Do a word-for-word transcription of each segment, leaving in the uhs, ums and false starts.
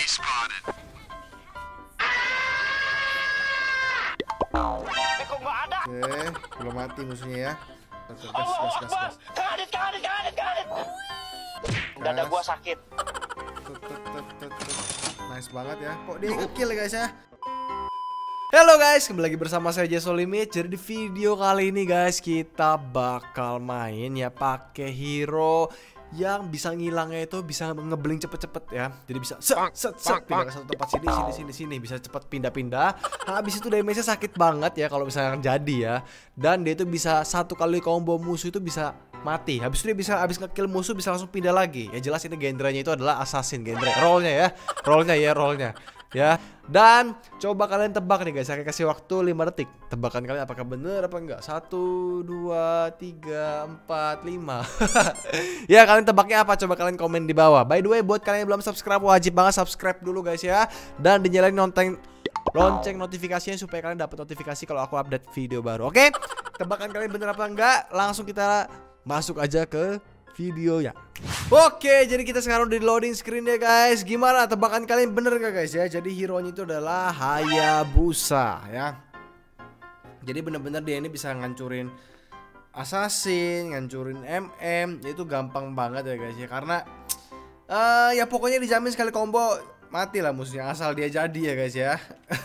Oke, belum mati musuhnya ya. Gas, gas, gas, gas, gas. Kaget, kaget, kaget, kaget. Dada gua sakit. Tut, tut, tut, tut, tut. Nice banget ya. Kok dia nge-kill ya guys ya? Halo guys, kembali lagi bersama saya Jason Limit. Jadi di video kali ini guys, kita bakal main ya pakai hero yang bisa ngilangnya itu bisa ngebling cepet-cepet ya. Jadi bisa set set set pindah ke satu tempat sini sini sini sini bisa cepet pindah-pindah. Habis itu damage-nya sakit banget ya kalau misalnya jadi ya. Dan dia itu bisa satu kali combo musuh itu bisa mati. Habis itu dia bisa habis nge-kill musuh bisa langsung pindah lagi. Ya jelas ini genrenya itu adalah assassin genre. Role-nya ya. Role-nya ya, role-nya. Ya, dan coba kalian tebak nih guys, saya kasih waktu lima detik. Tebakan kalian apakah bener apa enggak? Satu, dua, tiga, empat, lima. Ya, kalian tebaknya apa? Coba kalian komen di bawah. By the way, buat kalian yang belum subscribe, wajib banget subscribe dulu guys ya. Dan dinyalain lonceng lonceng notifikasinya supaya kalian dapat notifikasi kalau aku update video baru. Oke? Tebakan kalian bener apa enggak? Langsung kita masuk aja ke videonya. Oke, jadi kita sekarang udah di loading screen ya guys. Gimana tebakan kalian bener gak guys ya? Jadi hero-nya itu adalah Hayabusa ya. Jadi bener-bener dia ini bisa ngancurin assassin, ngancurin M M. Itu gampang banget ya guys ya. Karena uh, ya pokoknya dijamin sekali combo mati lah musuhnya asal dia jadi ya guys ya.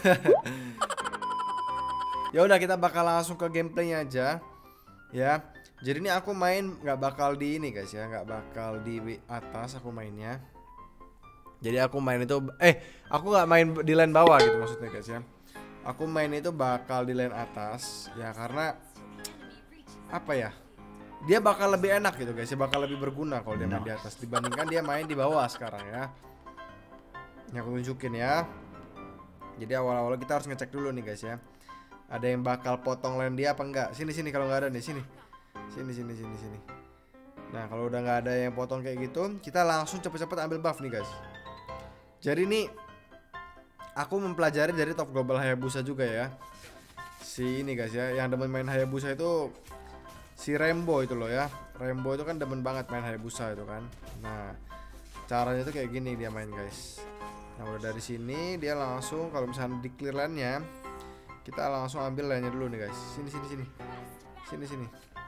Ya udah kita bakal langsung ke gameplaynya aja ya. Jadi ini aku main nggak bakal di ini guys ya, nggak bakal di atas aku mainnya. Jadi aku main itu, eh aku nggak main di lane bawah gitu maksudnya guys ya. Aku main itu bakal di lane atas ya karena apa ya? Dia bakal lebih enak gitu guys ya, bakal lebih berguna kalau dia main di atas dibandingkan dia main di bawah sekarang ya. Ini aku tunjukin ya. Jadi awal-awal kita harus ngecek dulu nih guys ya. Ada yang bakal potong lane dia apa enggak? Sini sini kalau nggak ada nih sini. Sini sini sini sini. Nah kalau udah nggak ada yang potong kayak gitu, kita langsung cepet-cepet ambil buff nih guys. Jadi nih aku mempelajari dari top global Hayabusa juga ya. Si ini guys ya, yang demen main Hayabusa itu si Rembo itu loh ya. Rembo itu kan demen banget main Hayabusa itu kan. Nah caranya itu kayak gini dia main guys. Nah udah dari sini dia langsung kalau misalnya di clear lane-nya, kita langsung ambil lane-nya dulu nih guys. Sini sini sini. Sini sini.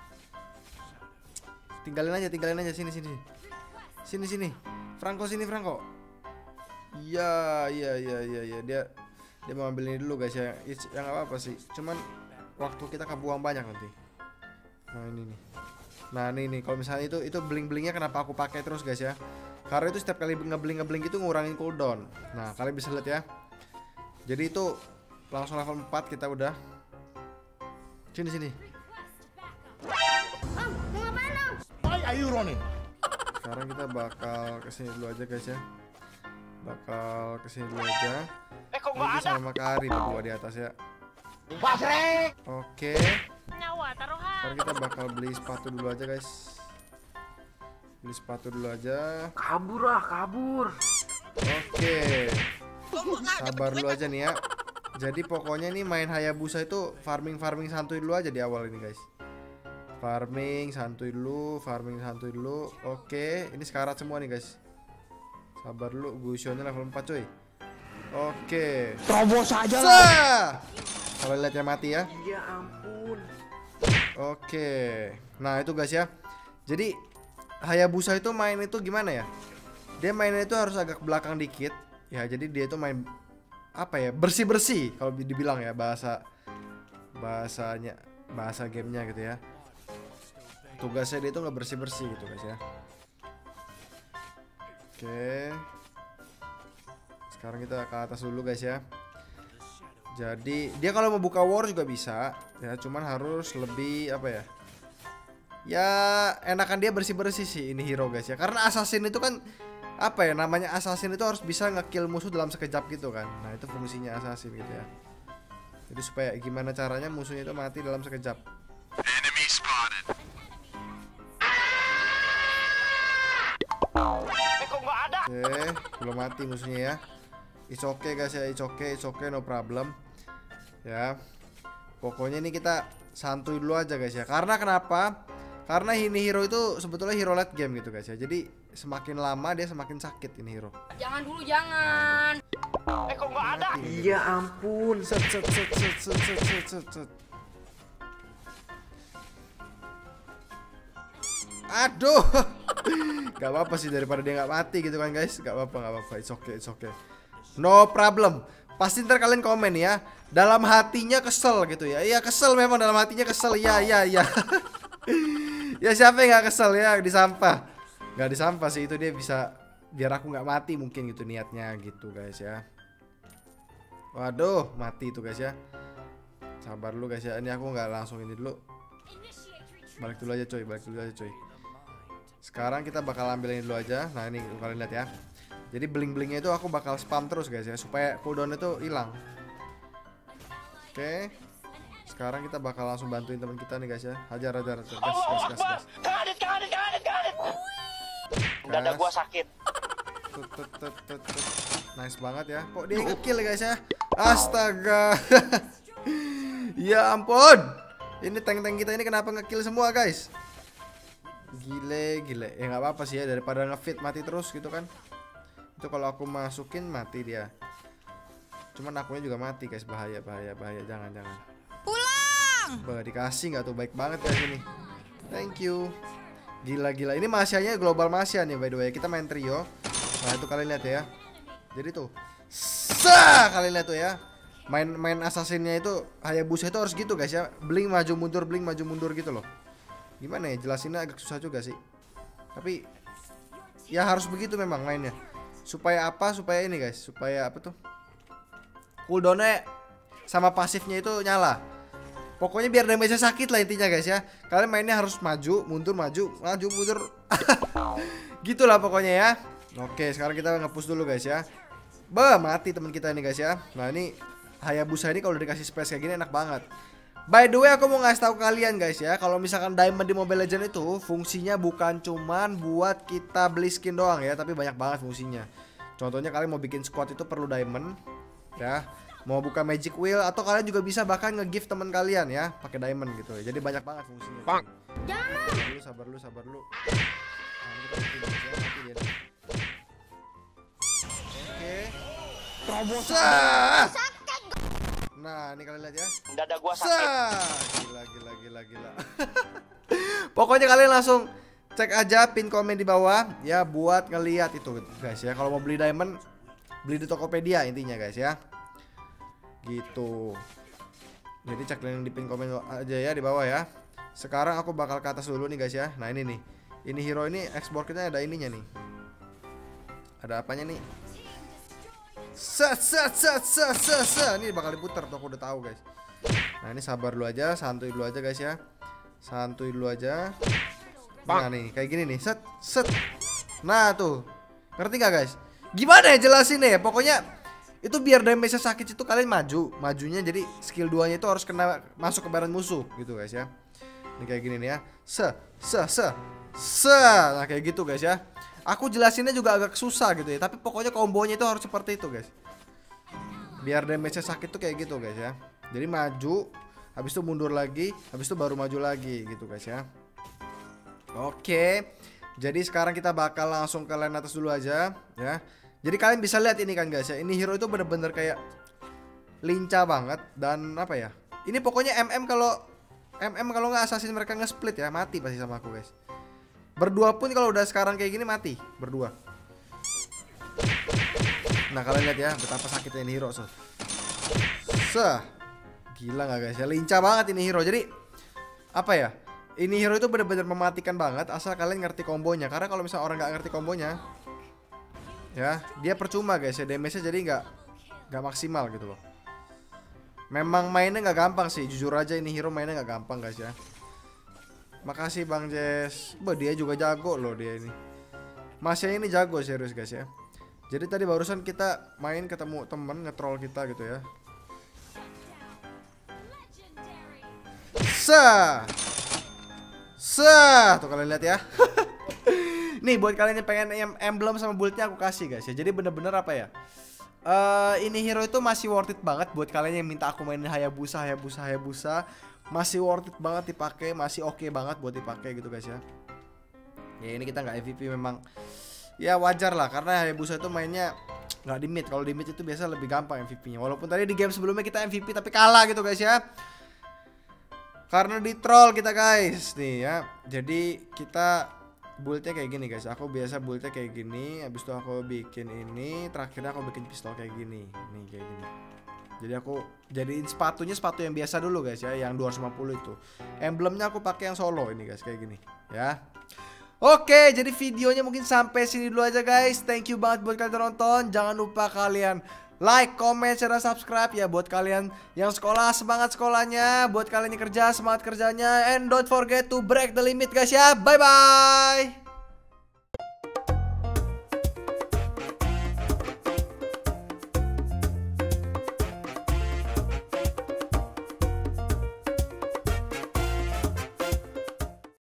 Tinggalin aja, tinggalin aja sini sini. Sini sini. Franco sini Franco. Iya, iya iya iya iya dia dia mau ambil ini dulu guys ya. It's, yang apa apa sih. Cuman waktu kita kebuang banyak nanti. Nah, ini nih. Nah, ini nih kalau misalnya itu itu bling-blingnya kenapa aku pakai terus guys ya? Karena itu setiap kali ngebling-ngebling itu ngurangin cooldown. Nah, kalian bisa lihat ya. Jadi itu langsung level empat kita udah. Sini sini. Ayo Ronin. Sekarang kita bakal kesini dulu aja guys ya. Bakal kesini dulu aja. Eh kok nggak ada? Sama Kari berdua di atas ya. Pasrek. Oke. Nyawa taruhan. Sekarang kita bakal beli sepatu dulu aja guys. Beli sepatu dulu aja. Kabur ah, kabur. Oke. Sabar dulu aja nih ya. Jadi pokoknya nih main Hayabusa itu farming-farming santuy dulu aja di awal ini guys. Farming santuy dulu, farming santuy dulu. Oke, ini sekarat semua nih guys. Sabar dulu, Gusionnya level empat coy. Oke. Terobos aja lah. Kalau lihatnya mati ya. Ya ampun. Oke. Nah, itu guys ya. Jadi Hayabusa itu main itu gimana ya? Dia mainnya itu harus agak belakang dikit. Ya, jadi dia itu main apa ya? Bersih-bersih kalau dibilang ya bahasa bahasanya, bahasa gamenya gitu ya. Tugasnya dia itu nggak bersih-bersih gitu guys ya. Oke. Sekarang kita ke atas dulu guys ya. Jadi dia kalau mau buka war juga bisa ya, cuman harus lebih apa ya? Ya enakan dia bersih-bersih sih ini hero guys ya. Karena assassin itu kan apa ya namanya, assassin itu harus bisa nge-kill musuh dalam sekejap gitu kan. Nah itu fungsinya assassin gitu ya. Jadi supaya gimana caranya musuhnya itu mati dalam sekejap. Enemy spotted. Oke, belum mati musuhnya ya. It's okay guys ya, it's okay, it's okay, no problem. Ya. Pokoknya ini kita santuy dulu aja guys ya. Karena kenapa? Karena ini hero itu sebetulnya hero late game gitu guys ya. Jadi semakin lama dia semakin sakit ini hero. Jangan dulu, jangan. Eh kok nggak ada? Iya ampun. Set set set set set set set set set. Aduh. Gak apa-apa sih daripada dia nggak mati gitu kan guys. Gak apa-apa, gak apa-apa. It's okay, it's okay. No problem. Pasti ntar kalian komen ya. Dalam hatinya kesel gitu ya. Iya kesel memang, dalam hatinya kesel. Iya iya iya. Ya siapa yang gak kesel ya di sampah. Gak di sampah sih, itu dia bisa biar aku nggak mati mungkin gitu niatnya gitu guys ya. Waduh mati itu guys ya. Sabar dulu guys ya. Ini aku nggak langsung ini dulu. Balik dulu aja coy. Balik dulu aja coy. Sekarang kita bakal ambil ini dulu aja. Nah ini kalian lihat ya. Jadi bling-blingnya itu aku bakal spam terus guys ya, supaya cooldown itu hilang. Oke. Sekarang kita bakal langsung bantuin teman kita nih guys ya. Hajar hajar. Gas gas gas gas. Kaget, kaget, kaget, kaget. Dada gua sakit. Tut, tut, tut, tut, tut. Nice banget ya. Kok dia nge-kill ya guys ya. Astaga. Ya ampun. Ini tank-tank kita ini kenapa nge-kill semua guys? Gile, gile. Ya nggak apa-apa sih ya, daripada nge-feed mati terus gitu kan. Itu kalau aku masukin mati dia. Cuman akunya juga mati guys, bahaya, bahaya, bahaya. Jangan, jangan. Pulang. Bah, dikasih nggak tuh, baik banget kayak gini. Thank you. Gila, gila. Ini Masianya global Masia nih by the way. Kita main trio. Nah itu kalian lihat ya. Jadi tuh, sah kalian lihat tuh ya. Main main assassinnya itu Hayabusa itu harus gitu guys ya. Blink maju mundur, blink maju mundur gitu loh. Gimana ya jelasinnya, agak susah juga sih. Tapi ya harus begitu memang mainnya. Supaya apa? Supaya ini guys, supaya apa tuh? Cooldownnya sama pasifnya itu nyala. Pokoknya biar damage-nya sakit lah intinya guys ya. Kalian mainnya harus maju, mundur, maju, maju, mundur. Gitulah pokoknya ya. Oke, sekarang kita nge-push dulu guys ya. Bah, mati teman kita ini guys ya. Nah, ini Hayabusa ini kalau dikasih space kayak gini enak banget. By the way, aku mau ngasih tahu kalian guys ya, kalau misalkan diamond di Mobile Legends itu fungsinya bukan cuman buat kita beli skin doang ya, tapi banyak banget fungsinya. Contohnya kalian mau bikin squad itu perlu diamond ya. Mau buka magic wheel atau kalian juga bisa bahkan nge-gift teman kalian ya pakai diamond gitu ya. Jadi banyak banget fungsinya. Bang. Sabar dulu, sabar dulu, sabar dulu. Nah, kita mati dia, mati dia. Oke. Terobosan. Nah, ini kalian lihat ya. Dada gua sakit. Sah. Gila, gila, gila, gila. Pokoknya kalian langsung cek aja pin komen di bawah ya buat ngelihat itu guys ya. Kalau mau beli diamond, beli di Tokopedia intinya guys ya. Gitu. Jadi cek link di pin komen aja ya di bawah ya. Sekarang aku bakal ke atas dulu nih guys ya. Nah, ini nih. Ini hero ini export kita ada ininya nih. Ada apanya nih? Set set set set set set. Ini bakal diputar tuh, aku udah tahu guys. Nah ini sabar dulu aja, santuy dulu aja guys ya. Santuy dulu aja. Nah nih kayak gini nih, set set. Nah tuh, ngerti gak guys? Gimana ya jelasin ya? Pokoknya itu biar damage sakit itu kalian maju, majunya jadi skill duanya itu harus kena masuk ke badan musuh gitu guys ya. Ini kayak gini nih ya. Se se se se. Nah kayak gitu guys ya. Aku jelasinnya juga agak susah gitu ya, tapi pokoknya kombonya itu harus seperti itu guys. Biar damage-nya sakit tuh kayak gitu guys ya. Jadi maju, habis itu mundur lagi, habis itu baru maju lagi gitu guys ya. Oke. Jadi sekarang kita bakal langsung ke lane atas dulu aja ya. Jadi kalian bisa lihat ini kan guys ya. Ini hero itu bener-bener kayak lincah banget dan apa ya? Ini pokoknya M M kalau M M kalau nggak assassin mereka nge-split ya, mati pasti sama aku guys. Berdua pun kalau udah sekarang kayak gini mati berdua. Nah kalian lihat ya betapa sakitnya ini hero so. Seh. Gila nggak guys ya, lincah banget ini hero. Jadi apa ya, ini hero itu benar-benar mematikan banget asal kalian ngerti kombonya. Karena kalau misalnya orang nggak ngerti kombonya ya dia percuma guys ya, damage-nya jadi nggak nggak maksimal gitu loh. Memang mainnya nggak gampang sih, jujur aja ini hero mainnya nggak gampang guys ya. Makasih Bang Jess. Bah dia juga jago loh dia ini. Masnya ini jago serius guys ya. Jadi tadi barusan kita main ketemu temen nge-troll kita gitu ya. Sah. Sah. Tuh kalian lihat ya. Nih buat kalian yang pengen emblem sama build-nya aku kasih guys ya. Jadi bener-bener apa ya, uh, ini hero itu masih worth it banget buat kalian yang minta aku mainin Hayabusa, Hayabusa, Hayabusa. Masih worth it banget dipakai, masih oke okay banget buat dipakai gitu guys ya. Ya ini kita nggak M V P memang. Ya wajar lah karena Hayabusa itu mainnya nggak di mid. Kalau di mid itu biasa lebih gampang M V P-nya. Walaupun tadi di game sebelumnya kita M V P tapi kalah gitu guys ya. Karena di troll kita guys nih ya. Jadi kita build-nya kayak gini guys. Aku biasa build-nya kayak gini. Habis itu aku bikin ini. Terakhirnya aku bikin pistol kayak gini. Nih kayak gini. Jadi aku jadiin sepatunya sepatu yang biasa dulu guys ya. Yang dua ratus lima puluh itu. Emblemnya aku pakai yang solo ini guys. Kayak gini ya. Oke, jadi videonya mungkin sampai sini dulu aja guys. Thank you banget buat kalian nonton. Jangan lupa kalian like, comment, share, subscribe ya buat kalian yang sekolah, semangat sekolahnya. Buat kalian yang kerja, semangat kerjanya. And don't forget to break the limit guys ya. Bye bye.